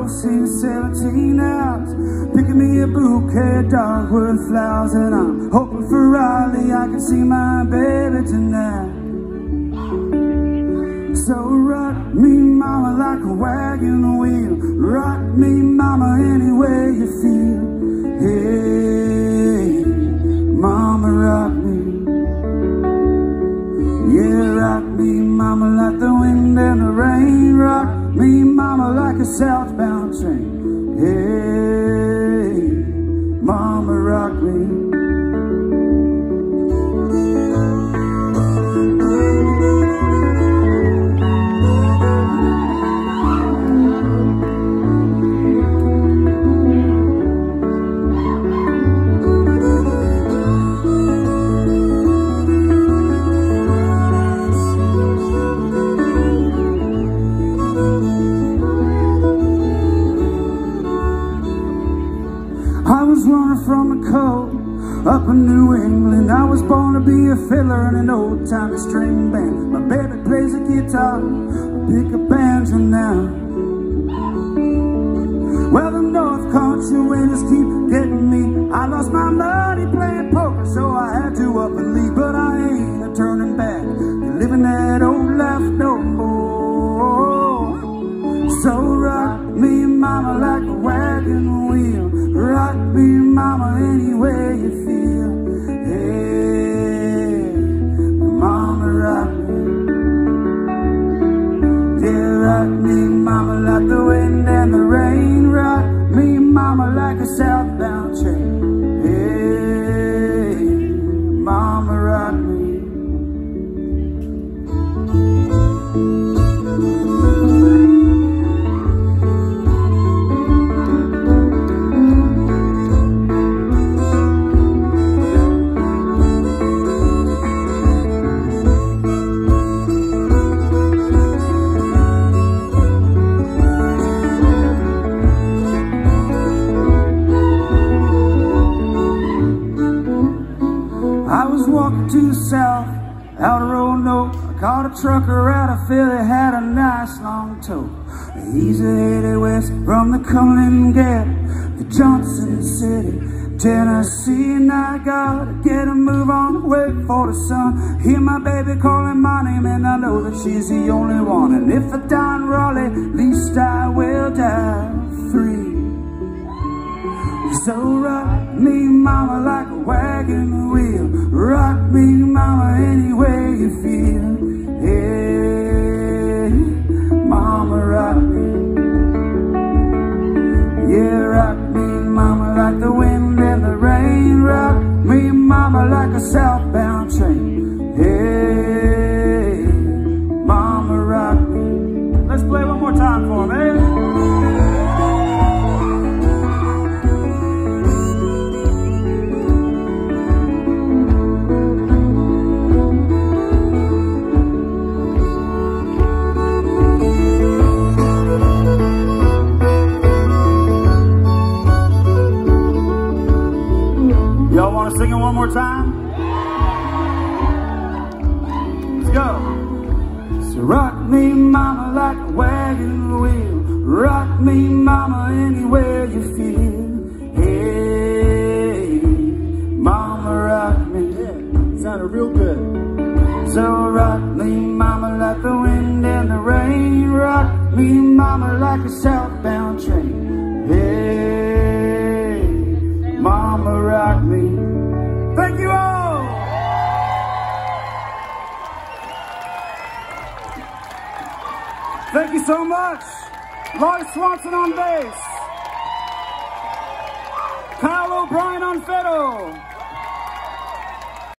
since 17 hours, picking me a bouquet of dogwood flowers, and I'm hoping for Raleigh I can see my baby tonight. So rock me, mama, like a wagon wheel. Rock me, mama, any way you feel. Hey, mama, rock me. Yeah, rock me, mama, like the wind and the rain. Rock me, mama, like a southbound train. Hey, mama, rock me. I was running from the cold up in New England. I was born to be a fiddler in an old-timey string band. My baby plays the guitar, I pick a banjo now. Well, the North Country winters keep getting me. I lost my money playing poker, so I had to up and leave. But I ain't a turning back, living that old life no more. So rock me, mama, like a wagon wheel. Rock me, mama, any way you feel. Hey, mama, rock me. Yeah, rock me, mama, like the wind and the rain. Rock me, mama, like a southbound train. Hey, mama, rock me. I was walking to the south, out of Roanoke. I caught a trucker out of Philly, had a nice long tow. He's headed west from the Cumberland Gap to Johnson City, Tennessee. And I gotta get a move on, wait for the sun. Hear my baby calling my name, and I know that she's the only one. And if I die in Raleigh, at least I will die free. So rock me, mama, like a wagon wheel. Rock me, mama, any way you feel. Hey, mama, rock me. Yeah, rock me, mama, like the wind and the rain. Rock me, mama, like a southbound train. Hey, mama, rock me. Let's play one more time for him, eh? Y'all want to sing it one more time? Let's go. So rock me, mama, like a wagon wheel. Rock me, mama, anywhere you feel. Hey, mama, rock me. Yeah, sounded real good. So rock me, mama, like the wind and the rain. Rock me, mama, like a southbound train. Hey, mama, rock me. Thank you all! Thank you so much. Lloyd Swanson on bass. Kyle O'Brien on fiddle.